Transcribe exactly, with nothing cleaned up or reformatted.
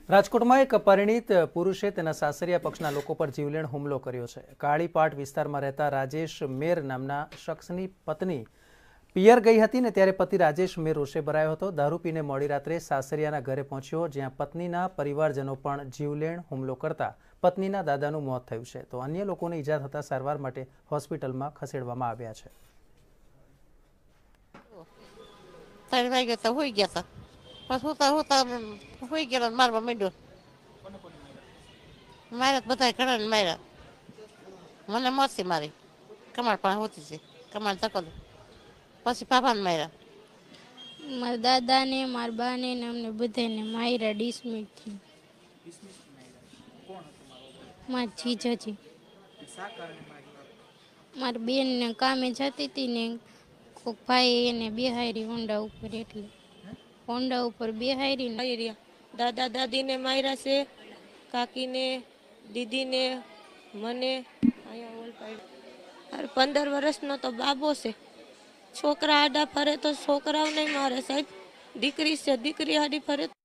રાજકોટમાં એક પરિણીત પુરુષે તેના સાસરિયા પક્ષના લોકો પર જીવલેણ હુમલો કર્યો છે। કાળીપાટ વિસ્તારમાં રહેતા રાજેશ મેર નામના શખ્સની પત્ની પિયર ગઈ હતી ને ત્યારે પતિ રાજેશ મેર રોષે ભરાયો હતો। દારૂ પીને મોડી રાત્રે સાસરિયાના ઘરે પહોંચ્યો, જ્યાં પત્નીના પરિવારજનો પણ જીવલેણ હુમલો કરતા પત્નીના દાદાનું મોત થયું છે, તો અન્ય લોકોને ઈજા થતા સારવાર માટે હોસ્પિટલમાં ખસેડવામાં આવ્યા છે। बस होता होता हुई गया मारवा मंड्यो मारा बताय करण मारा મને મોતથી મારી કમાડ પણ હોતી છે કમાડ તકલ પછી પાપાને માર્યા મારા દાદાને મારા બાને ને અમને બધાને માર્યા ડિસમિસથી મારી જીજાજી મારી બેનને કામે જતી હતી ને કોક ભાઈ એને બેહારી હોન્ડા ઉપર એટલે હોન્ડા ઉપર બેહારી માર્યા દાદા દાદીને માર્યા છે, કાકીને દીદીને મને અહીંયા ઓલ પાડ્યા। પંદર વર્ષનો તો બાબો છે, છોકરા આડા ફરે તો છોકરાઓ નહીં મારે સાહેબ, દીકરી છે દીકરી આડી ફરે